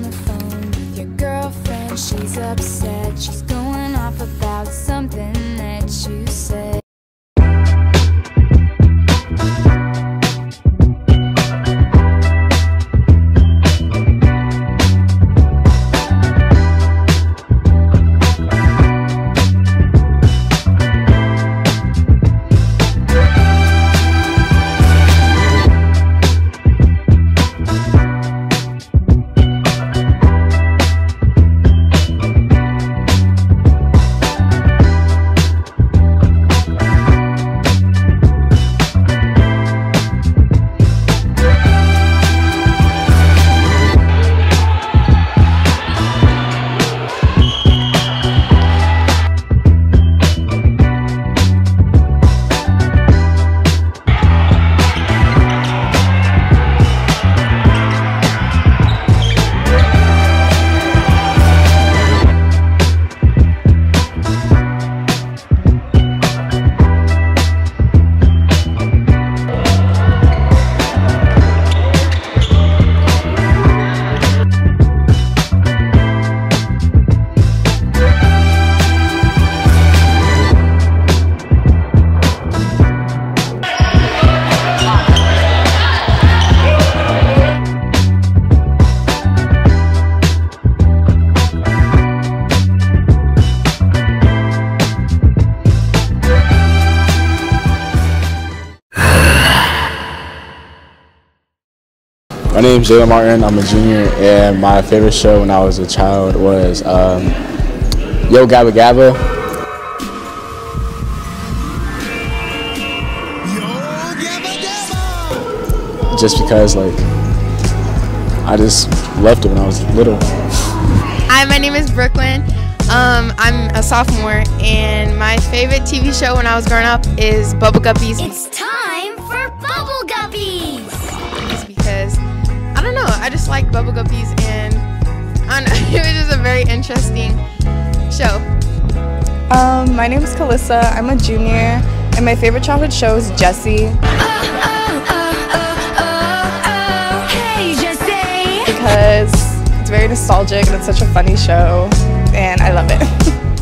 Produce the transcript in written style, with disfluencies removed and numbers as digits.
on the phone with your girlfriend. She's upset, she's going off about something that you said. My name's Jayla Martin. I'm a junior, and my favorite show when I was a child was Yo Gabba Gabba. Just because, like, I just loved it when I was little. Hi, my name is Brooklyn. I'm a sophomore, and my favorite TV show when I was growing up is Bubble Guppies. It's time for Bubble Guppies! Because, I don't know, I just like Bubble Guppies, and I don't know, it was just a very interesting show. My name is Calissa. I'm a junior, and my favorite childhood show is Jessie. Hey, Jessie! Because it's very nostalgic and it's such a funny show, and I love it.